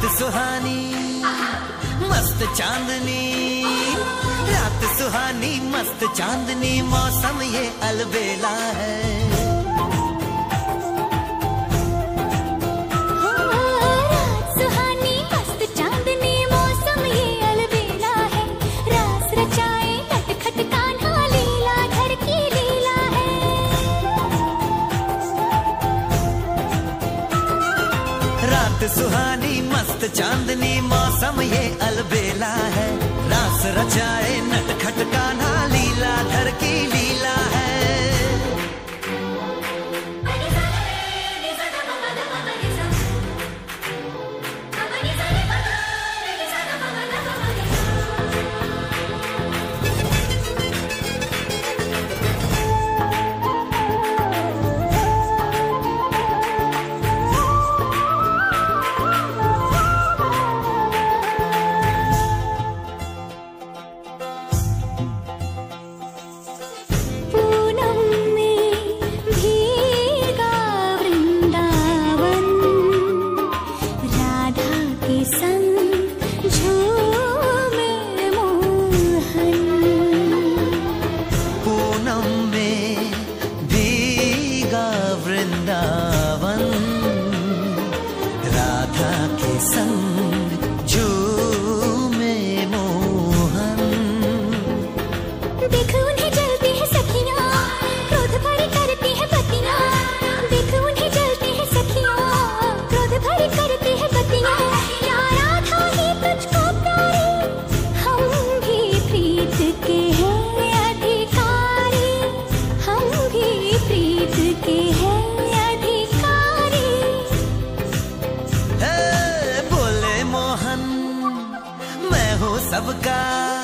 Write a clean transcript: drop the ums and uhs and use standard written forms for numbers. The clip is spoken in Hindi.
रात सुहानी मस्त चांदनी, रात सुहानी मस्त चांदनी, मौसम ये अलबेला है। रात सुहानी मस्त चांदनी, मौसम ये अलबेला है। रास रचाए नटखट कान्हा, लीलाधर की लीला है। रात सुहानी मस्त चांदनी, मौसम ये अलबेला है। रास रचाए नटखट कान्हा, लीलाधर की लीला है। वृंदावन राधा के संग झूमे मोहन। देख उन्हें जलती है सखियाँ, क्रोध भरी करती है पतियाँ। देख उन्हें जलती है सखियाँ, क्रोध भरी करती है पतियाँ। या राधा ही तुझको प्यारी, हम भी प्रीत के हैं अधिकारी, हम भी प्रीत के हैं। सबका